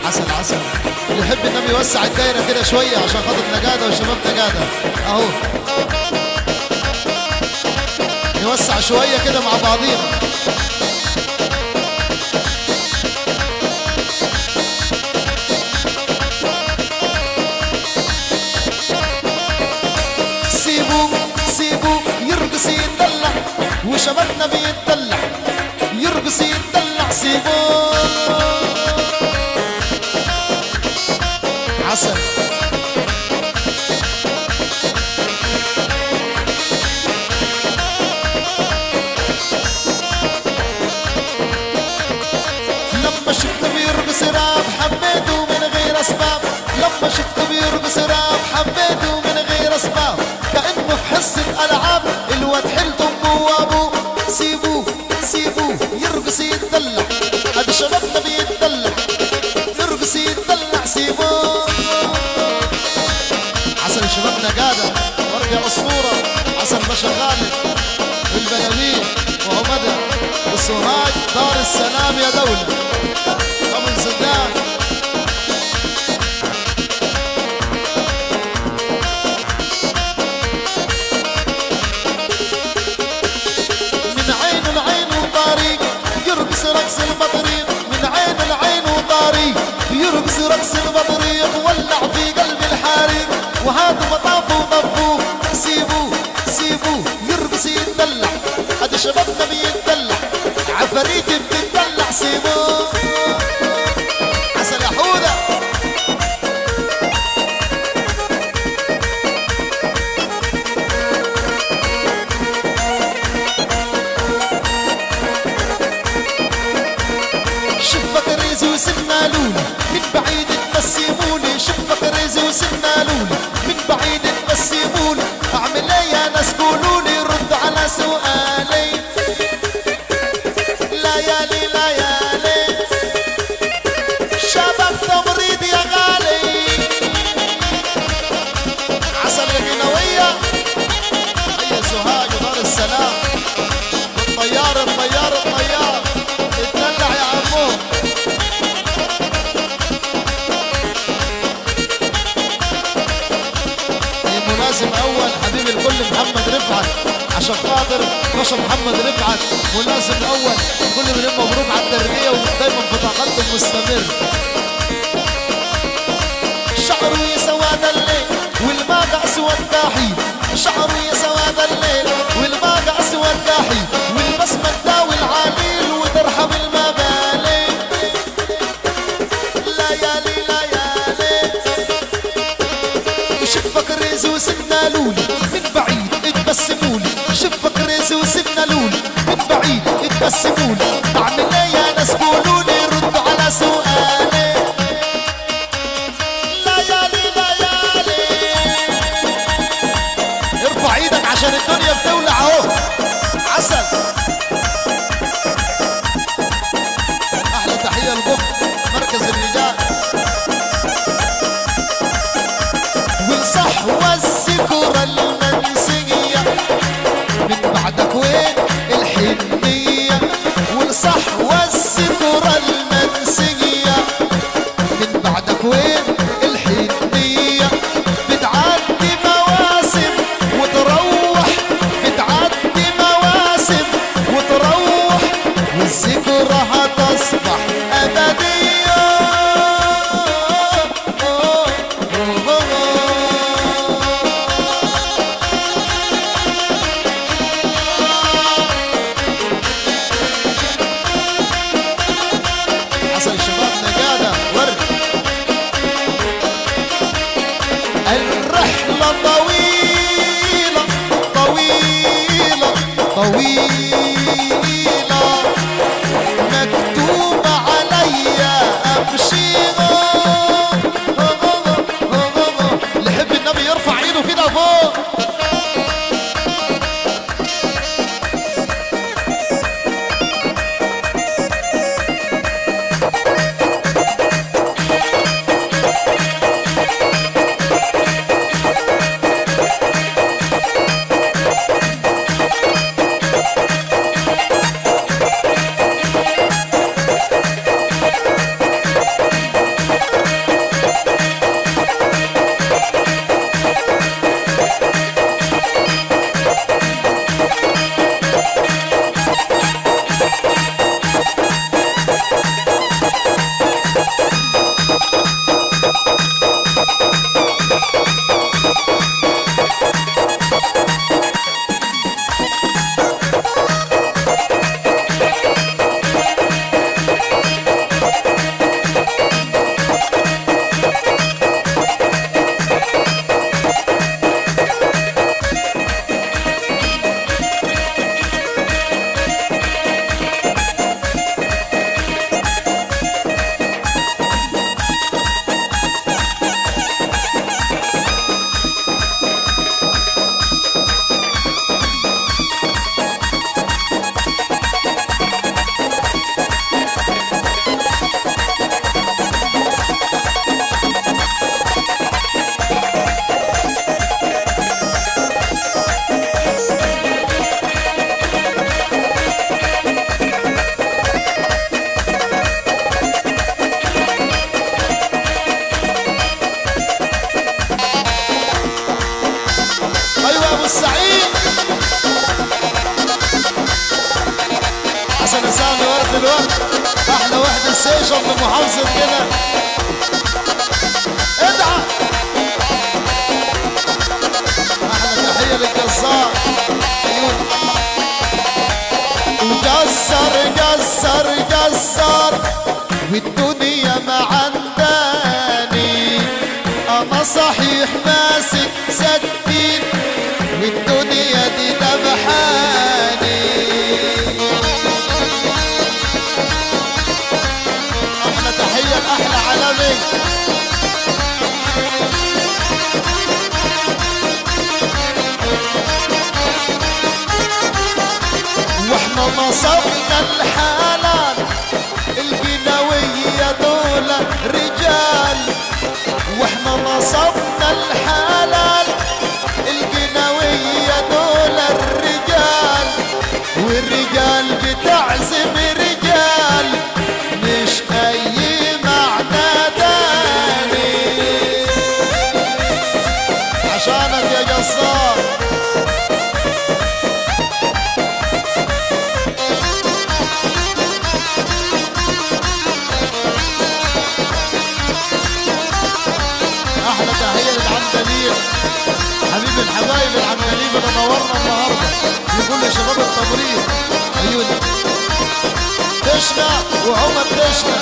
عسل عسل. اللي يحب النبي يوسع الدايره كده شويه عشان خاطر نجاده وشباب نجاده اهو. نوسع شويه كده مع بعضينا. سيبوه يرقص يتدلع وشبابنا بيتدلع يرقص يتدلع. سيبوه عسل. لما شفته بيرقص راب حبيته من غير اسباب. لما شفته بيرقص راب حبيته من غير اسباب. كأنه في حصة ألعاب الواد حيلته أمه وأبوه. سيبوه يرقص يتدلع. هاد شبابنا بيتدلع يرقص يتدلع. سيبوه عسل شبابنا قادة وارجع أسطورة. عسل باشا خالد والبلالين وعمدة والسوهاج دار السلام يا دولة أبو زدان. رقص البطريق من عين العين وطاري يرقص رقص البطريق ولع في قلب الحريق. وهاتوا مطافوا وطفوه. سيبوه يرقص يتدلع. هذا شبابنا بيتدلع عفاريت بتتدلع. سيبوه عسل يا حوده. وسنالوني من بعيد تبسموني. شفك ريزي وسنالوني من بعيد تبسموني. اعمل ايه يا ناس قولوني رد على سؤالي. ليالي شباب تمريض يا غالي. عسل يا قنوية. هيا سوهاج ودار السلام. الطيار اتدلع يا عمو. ملازم اول حبيب الكل محمد رفعت عشان خاطر باشا محمد رفعت. ملازم اول كل من مبروك على الترقيه ودايما في تقدم مستمر. شعره يا سواد الليل والماء اسود كاحي. شعره يا سواد الليل والماء اسود كاحي. والبسمه تداوي العليل وترحم المبالي. ليالي شفك ريزي وسنالولي من بعيد اتبسمولي. شفك ريزي وسنالولي من بعيد اتبسمولي. اعمل ايه يا ناس قولولي ردوا على سؤالي. ليالي ارفع ايدك عشان الدنيا بتولع اهو. عسل. احلى تحيه لبكر مركز الرجال. صحوة الذكرى المنسية من بعدك وين الحنية. والصحوة الذكرى المنسية من بعدك وين الحنية. بتعدي مواسم وتروح. بتعدي مواسم وتروح. والذكرى هتصبح أبدية. الرحلة طويلة مكتوبة عليا أمشيها. اللي يحب النبي يرفع ايده كده فوق. باشا من محافظة هنا. ادعى. احلى تحية للجزار. وجزر جزر جزر والدنيا ما عنداني، انا صحيح ماسك سكين والدنيا دي ذبحاني. احلى تحية لاحلى عالمي. واحنا نصبنا الحلال القناوية دول رجال، واحنا نصبنا الحلال القناوية دول الرجال، والرجال بتعزم رجال مش اي معنى تاني. عشانك يا جزار. احلى تحيه للعندليب حبيب الحبايب العندليب اللي نورنا النهارده لكل شباب التمريض. عيوني دشنا وعمر دشنا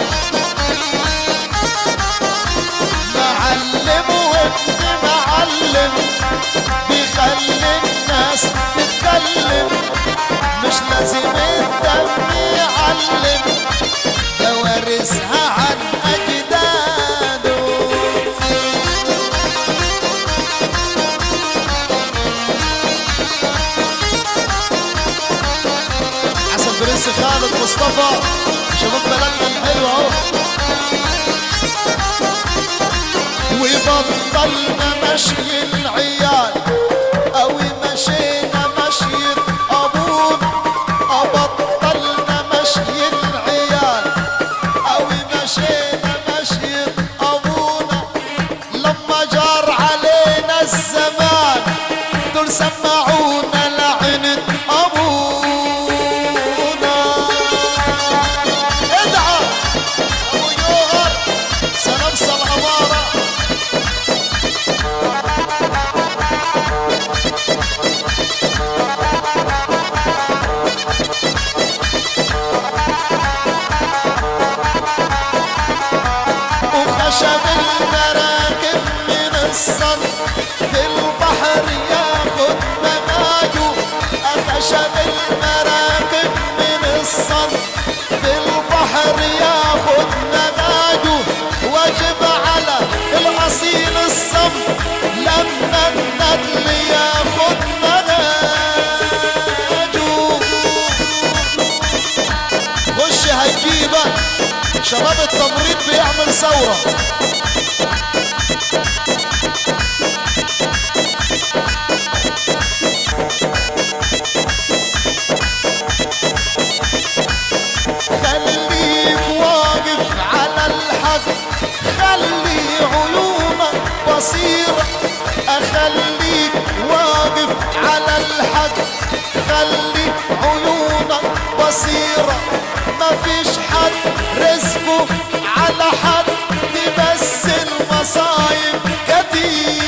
معلم وابن معلم بيخلي الناس تتكلم، مش لازم الدم يعلم ده وارثها عن اجداده. حسن برنس خالد مصطفى شباب بلدنا الحلوه اهو. وبطلنا مشي العيال او مشينا مشي ابونا، بطلنا مشي العيال او مشينا مشي ابونا، لما جار علينا الزمان دول سمعونا لعنة ابونا. ادعى ابو جوهر سلامس الاماره. وخشب المراكب من الصن في البحر ياخد مجاجه، خشب المراكب من الصن في البحر ياخد مجاجه، واجب على الاصيل الصم لما الندل ياخد مجاجه. خش هيجيبك شباب التمريض بيعمل ثورة. خليك واقف على الحق، خلي عيونك بصيرة، أخليك واقف على الحق، خلي عيونك بصيرة، مفيش حد رزقه على حد بس المصايب كتير.